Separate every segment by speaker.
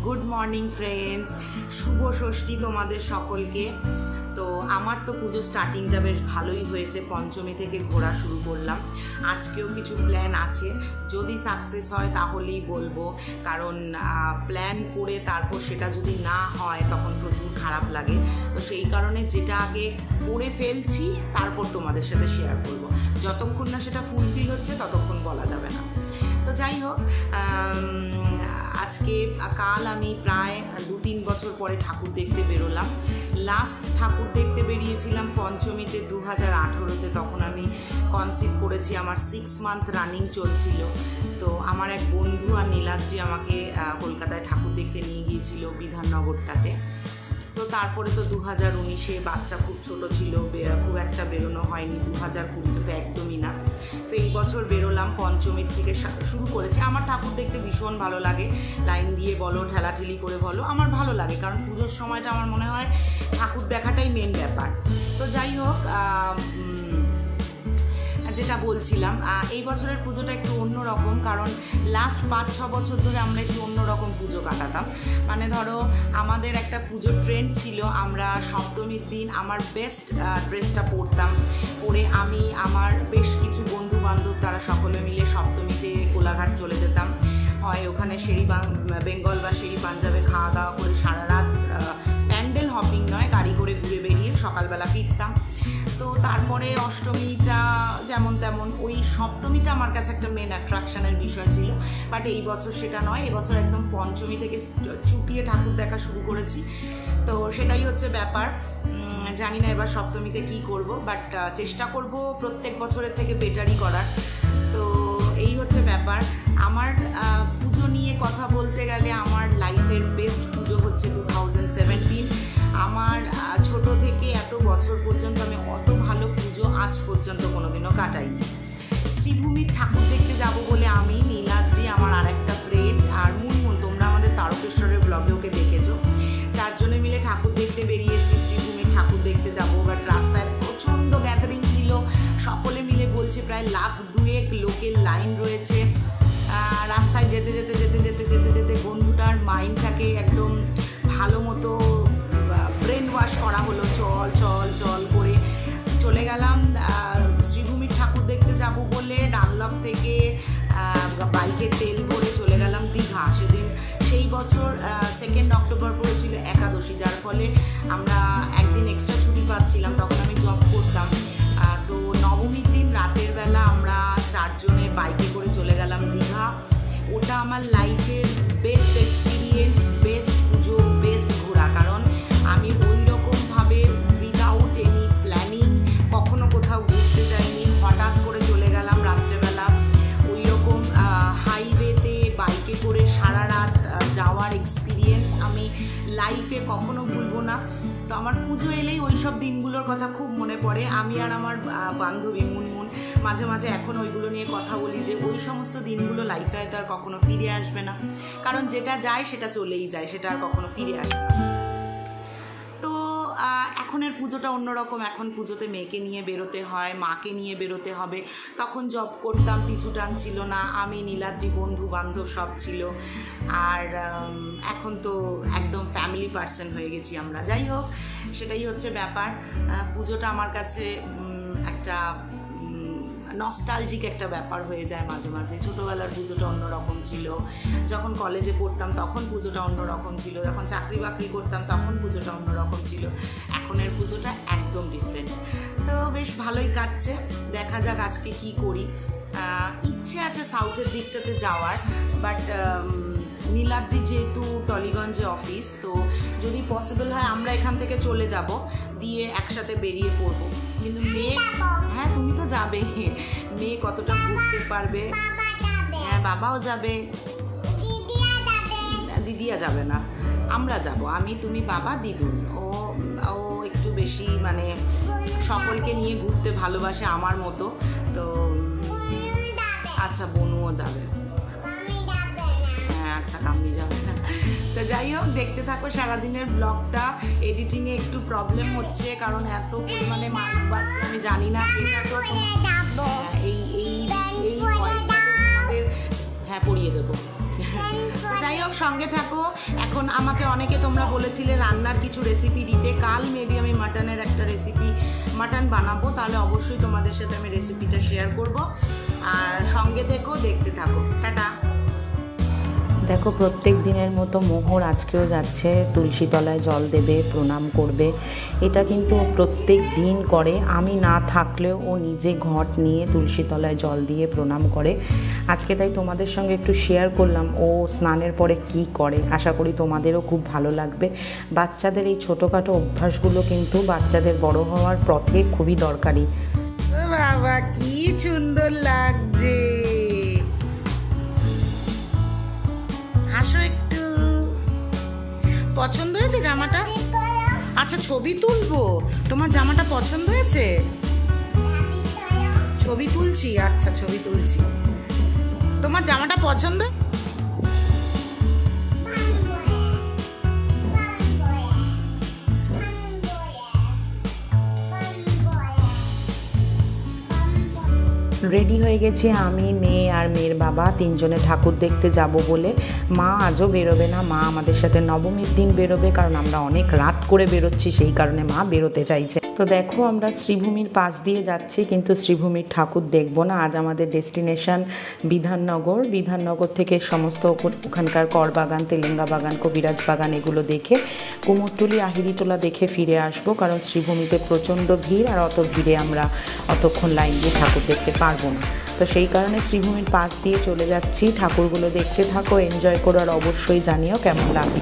Speaker 1: Good morning friends, শুভ ষষ্ঠী তোমাদের সকলকে। তো আমার তো পুজো স্টার্টিংটা বেশ ভালোই হয়েছে, পঞ্চমী থেকে ঘোরা শুরু করলাম। আজকেও কিছু প্ল্যান আছে, যদি সাকসেস হয় তাহলেই বলবো, কারণ প্ল্যান করে তারপর সেটা যদি না হয় তখন প্রচুর খারাপ লাগে। তো সেই কারণে যেটা আগে করে ফেলছি তারপর তোমাদের সাথে শেয়ার করবো, যতক্ষণ না সেটা ফুলফিল হচ্ছে ততক্ষণ বলা যাবে না। তো যাই হোক, আজকে কাল আমি প্রায় 2-3 বছর পরে ঠাকুর দেখতে বেরোলাম। লাস্ট ঠাকুর দেখতে বেরিয়েছিলাম পঞ্চমীতে 2018-তে, তখন আমি কনসিভ করেছি, আমার 6 মান্থ রানিং চলছিল। তো আমার এক বন্ধু আর নীলাদ্রি আমাকে কলকাতায় ঠাকুর দেখতে নিয়ে গিয়েছিল বিধাননগরটাতে। তো তারপরে তো 2019-এ বাচ্চা খুব ছোট ছিল, খুব একটা বেরোনো হয়নি। 2020-তে তো একদমই না। তো এই বছর বেরোলাম, পঞ্চমীর থেকে শুরু করেছি। আমার ঠাকুর দেখতে ভীষণ ভালো লাগে, লাইন দিয়ে বলো, ঠেলাঠেলি করে বলো, আমার ভালো লাগে, কারণ পুজোর সময়টা আমার মনে হয় ঠাকুর দেখাটাই মেন ব্যাপার। তো যাই হোক, যেটা বলছিলাম, এই বছরের পুজোটা একটু অন্যরকম, কারণ লাস্ট 5-6 বছর ধরে আমরা একটু অন্যরকম পুজো কাটাতাম। মানে ধরো, আমাদের একটা পুজোর ট্রেন্ড ছিল, আমরা সপ্তমীর দিন আমার বেস্ট ড্রেসটা পরতাম, পরে আমি আমার বেশ কিছু বন্ধু বান্ধব তারা সকলে মিলে সপ্তমীতে কোলাঘাট চলে যেতাম। হয় ওখানে বেঙ্গল বা শেরি পাঞ্জাবে খাওয়া দাওয়া করে সারা রাত, প্যান্ডেল হপিং নয়, গাড়ি করে ঘুরে বেরিয়ে সকালবেলা ফিরতাম। তো তারপরে অষ্টমীটা যেমন তেমন, ওই সপ্তমীটা আমার কাছে একটা মেন অ্যাট্রাকশানের বিষয় ছিল। বাট এই বছর সেটা নয়, এবছর একদম পঞ্চমী থেকে চুটিয়ে ঠাকুর দেখা শুরু করেছি। তো সেটাই হচ্ছে ব্যাপার। জানি না এবার সপ্তমীতে কী করব, বাট চেষ্টা করব প্রত্যেক বছরের থেকে বেটারই করার। তো এই হচ্ছে ব্যাপার। আমার পুজো নিয়ে কথা বলতে গেলে, আমার লাইফের বেস্ট পুজো হচ্ছে 2017। আমার ছোট থেকে এত বছর পর্যন্ত আমি অত ভালো পুজো আজ পর্যন্ত কোনোদিনও কাটাইনি। শ্রীভূমির ঠাকুর দেখতে যাব বলে আমি, নীলাদ্রি, আমার আরেকটা ফ্রেন্ড আর মুনমুন, তোমরা আমাদের তারকেশ্বরের ব্লগে ওকে দেখেছো, 4 জনে মিলে ঠাকুর দেখতে বেরিয়েছি। শ্রীভূমির ঠাকুর দেখতে যাব, বাট রাস্তায় প্রচণ্ড গ্যাদারিং ছিল, সকলে মিলে বলছে প্রায় 1,200,000 লোকের লাইন রয়েছে। রাস্তায় যেতে যেতে যেতে যেতে যেতে যেতে বন্ধুটার মাইন্ডটাকে একদম ভালো মতো ব্রেন ওয়াশ করা হলো, চল চল চল করে চলে গেলাম। শ্রীভূমির ঠাকুর দেখতে যাব বলে ডানলপ থেকে বাইকে তেল ভরে চলে গেলাম দীঘা। সেই বছর 2 অক্টোবর পড়েছিল একাদশী, যার ফলে আমরা একদিন এক্সট্রা ছুটি পাচ্ছিলাম, তখন আমি জব করতাম। তো নবমীর দিন রাতের বেলা আমরা 4 জনে বাইকে করে চলে গেলাম দীঘা। ওটা আমার লাইফের বেস্ট এক্সপিরিয়েন্স, বেস্ট পুজো, বেস্ট ঘোরা, কারণ আমি ওই রকমভাবে উইদাউট এনি প্ল্যানিং কখনো কোথাও ঘুরতে যাইনি। হঠাৎ করে চলে গেলাম রাত্রেবেলা, ওই রকম হাইওয়েতে বাইকে করে সারা রাত যাওয়ার এক্সপিরিয়েন্স আমি লাইফে কখনো ভুলবো না। তো আমার পুজো এলেই ওই সব দিনগুলোর কথা খুব মনে পড়ে। আমি আর আমার বান্ধবী মুনমুন মাঝে মাঝে এখন ওইগুলো নিয়ে কথা বলি যে ওই সমস্ত দিনগুলো লাইফে হয়তো আর কখনো ফিরে আসবে না, কারণ যেটা যায় সেটা চলেই যায়, সেটা আর কখনো ফিরে আসবে না। তো এখনের পুজোটা অন্যরকম। এখন পুজোতে মেয়েকে নিয়ে বেরোতে হয়, মাকে নিয়ে বেরোতে হবে। তখন জব করতাম, পিছু টান ছিল না, আমি, নীলাদ্রি, বন্ধু বান্ধব সব ছিল। আর এখন তো একদম ফ্যামিলি পার্সন হয়ে গেছি আমরা। যাই হোক, সেটাই হচ্ছে ব্যাপার। পুজোটা আমার কাছে একটা নস্টালজিক একটা ব্যাপার হয়ে যায় মাঝে মাঝে। ছোটোবেলার পুজোটা অন্যরকম ছিল, যখন কলেজে পড়তাম তখন পুজোটা অন্যরকম ছিল, যখন চাকরি বাকরি করতাম তখন পুজোটা অন্যরকম ছিল। এখনের পুজোটা একদম ডিফারেন্ট। তো বেশ ভালোই কাটছে, দেখা যাক আজকে কি করি। ইচ্ছে আছে সাউথের দিকটাতে যাওয়ার, বাট নীলাদ্রি যেহেতু টলিগঞ্জে অফিস, তো যদি পসিবল হয় আমরা এখান থেকে চলে যাব, দিয়ে একসাথে বেরিয়ে পড়বো। কিন্তু মেয়ে, হ্যাঁ তুমি তো যাবে, মেয়ে কতটা ঘুরতে পারবে? হ্যাঁ, বাবাও যাবে, দিদিয়া যাবে না, আমরা যাব, আমি, তুমি, বাবা, দিদুন। ও একটু বেশি মানে সকলকে নিয়ে ঘুরতে ভালোবাসে আমার মতো। তো আচ্ছা, বনুও যাবে। হ্যাঁ আচ্ছা, কাম্মি যাবে না। তো যাই হোক, দেখতে থাকো সারাদিনের ব্লগটা। এডিটিংয়ে একটু প্রবলেম হচ্ছে, কারণ এত পরিমাণে মানুষ বাচ্চা, আমি জানি না এটা তো এই ভয়েসটা তোমাদের, হ্যাঁ পড়িয়ে দেবো। যাই হোক, সঙ্গে থাকো। এখন আমাকে অনেকে তোমরা বলেছিলে রান্নার কিছু রেসিপি দিতে। কাল মেবি আমি মাটনের একটা রেসিপি, মাটন বানাবো, তাহলে অবশ্যই তোমাদের সাথে আমি রেসিপিটা শেয়ার করব। আর সঙ্গে থেকো, দেখতে থাকো। টাটা।
Speaker 2: দেখো, প্রত্যেক দিনের মতো মোহর আজকেও যাচ্ছে তুলসী তলায় জল দেবে, প্রণাম করবে। এটা কিন্তু প্রত্যেক দিন করে, আমি না থাকলেও ও নিজে ঘট নিয়ে তুলসী তলায় জল দিয়ে প্রণাম করে। আজকে তাই তোমাদের সঙ্গে একটু শেয়ার করলাম ও স্নানের পরে কি করে। আশা করি তোমাদেরও খুব ভালো লাগবে। বাচ্চাদের এই ছোটোখাটো অভ্যাসগুলো কিন্তু বাচ্চাদের বড় হওয়ার পথে খুবই দরকারি।
Speaker 1: বাবা, কি সুন্দর লাগছে। হাসো একটু। পছন্দ হয়েছে জামাটা? আচ্ছা, ছবি তুলবো। তোমার জামাটা পছন্দ হয়েছে? ছবি তুলছি। আচ্ছা, ছবি তুলছি। তোমার জামাটা পছন্দ?
Speaker 2: রেডি হয়ে গেছি আমি, মেয়ে আর মেয়ের বাবা তিনজনে ঠাকুর দেখতে যাব বলে। মা আজও বেরোবে না, মা আমাদের সাথে নবমীর দিন বেরোবে, কারণ আমরা অনেক রাত করে বেরোচ্ছি, সেই কারণে মা বেরোতে চাইছে। তো দেখো, আমরা শ্রীভূমির পাশ দিয়ে যাচ্ছি, কিন্তু শ্রীভূমির ঠাকুর দেখবো না। আজ আমাদের ডেস্টিনেশন বিধাননগর। বিধাননগর থেকে সমস্ত ওখানকার করবাগান, তেলেঙ্গা বাগান, কবিরাজ বাগান এগুলো দেখে কুমোরটুলি, আহিরিটোলা দেখে ফিরে আসবো, কারণ শ্রীভূমিতে প্রচণ্ড ভিড়, আর অত ভিড়ে আমরা অতক্ষণ লাইন দিয়ে ঠাকুর দেখতে পারবো না। তো সেই কারণে শ্রীভূমির পাশ দিয়ে চলে যাচ্ছি। ঠাকুরগুলো দেখতে থাকো, এনজয় করো, আর অবশ্যই জানিও কেমন লাগে।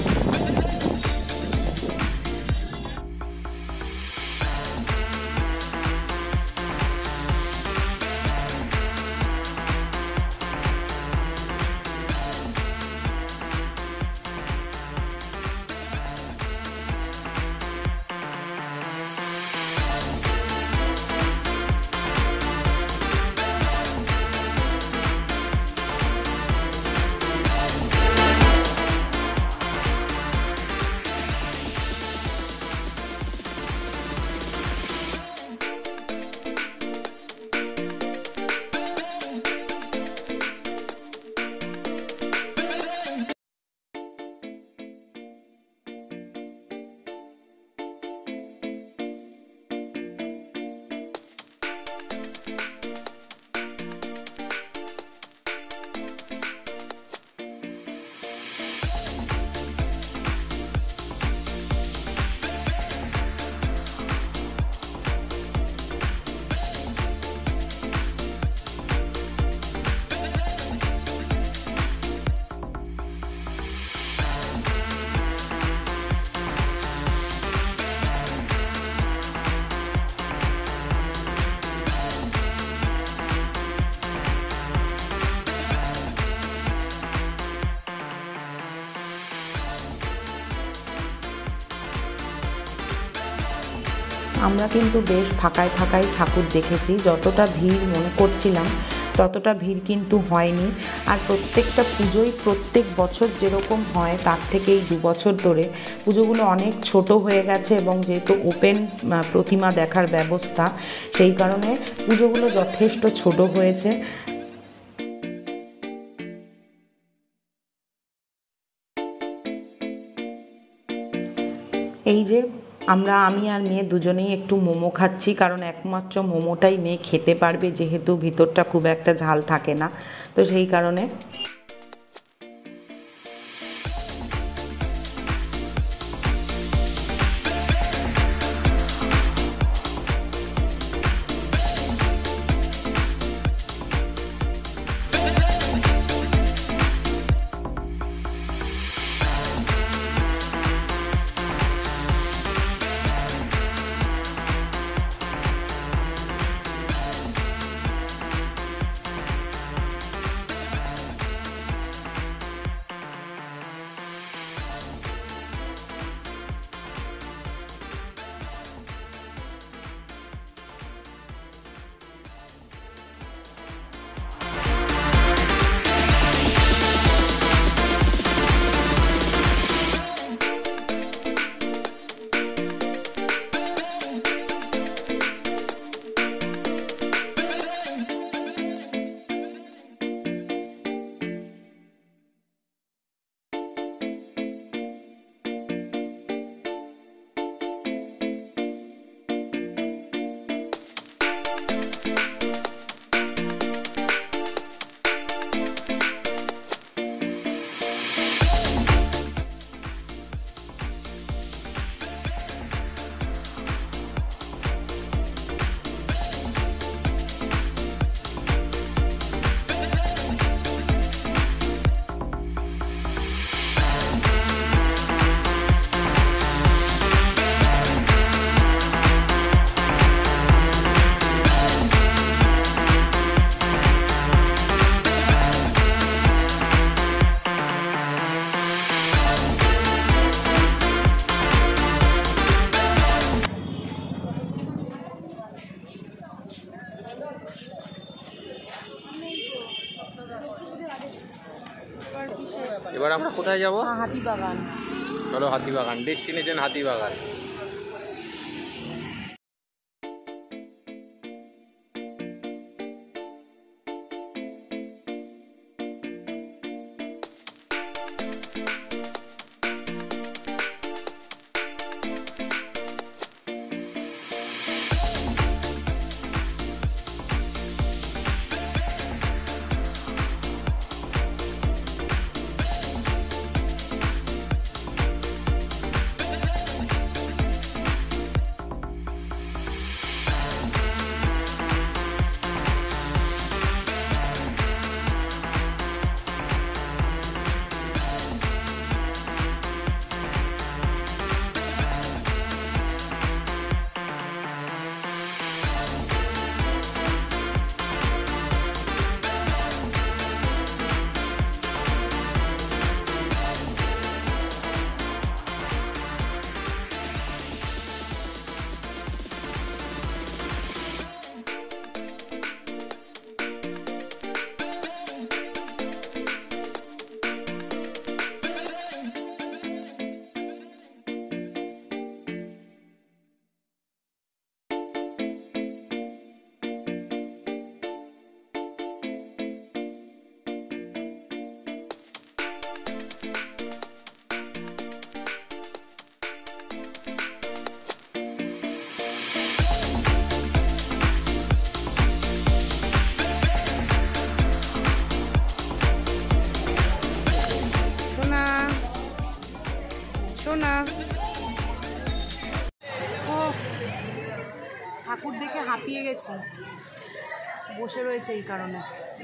Speaker 2: আমরা কিন্তু বেশ ফাঁকায় ফাঁকায় ঠাকুর দেখেছি। যতটা ভিড় মনে করছিলাম ততটা ভিড় কিন্তু হয়নি। আর প্রত্যেকটা পুজোই প্রত্যেক বছর যেরকম হয় তার থেকে এই 2 বছর ধরে পুজোগুলো অনেক ছোট হয়ে গেছে, এবং যেহেতু ওপেন প্রতিমা দেখার ব্যবস্থা, সেই কারণে পুজোগুলো যথেষ্ট ছোট হয়েছে। এই যে আমি আর মেয়ে দুজনেই একটু মোমো খাচ্ছি, কারণ একমাত্র মোমোটাই মেয়ে খেতে পারবে, যেহেতু ভিতরটা খুব একটা ঝাল থাকে না, তো সেই কারণে।
Speaker 3: কোথায় যাব?
Speaker 1: হাতিবাগান।
Speaker 3: চলো হাতিবাগান, ডেস্টিনেশন হাতিবাগান।
Speaker 1: ঠাকুর দেখে হাঁপিয়ে গেছি, বসে রয়েছে এই কারণে।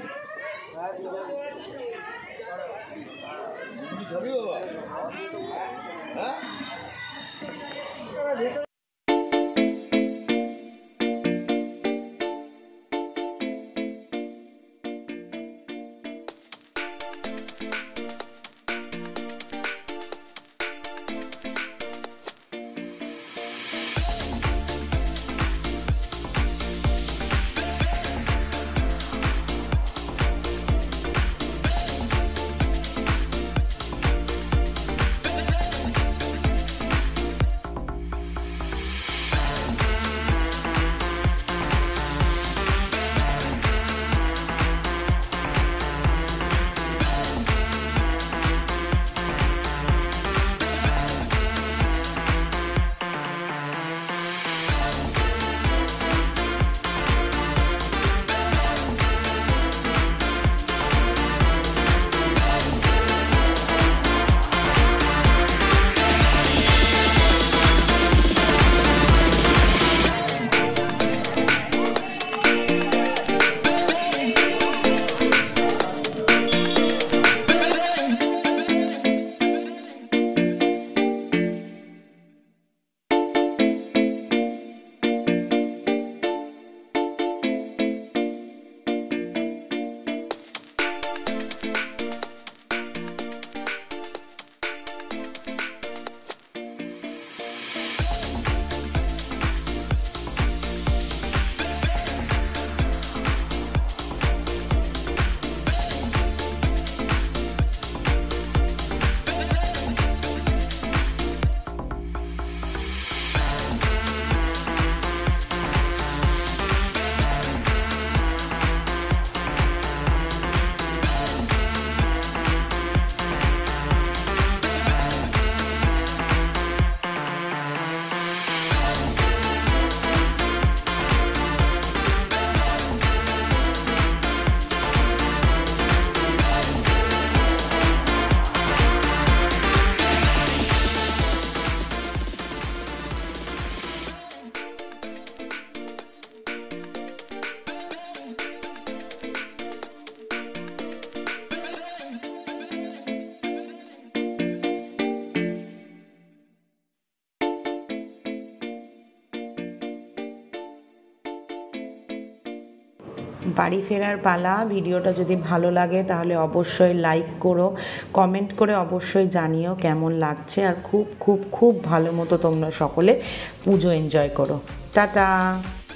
Speaker 2: বাড়ি ফেরার পালা। ভিডিওটা যদি ভালো লাগে তাহলে অবশ্যই লাইক করো, কমেন্ট করে অবশ্যই জানিও কেমন লাগছে, আর খুব খুব খুব ভালো মতো তোমরা সকলে পুজো এনজয় করো। টাটা।